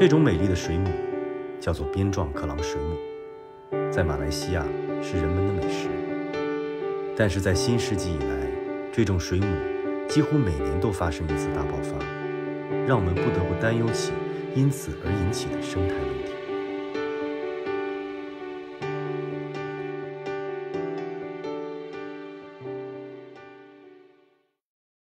这种美丽的水母叫做边状克朗水母，在马来西亚是人们的美食。但是在新世纪以来，这种水母几乎每年都发生一次大爆发，让我们不得不担忧起因此而引起的生态危机。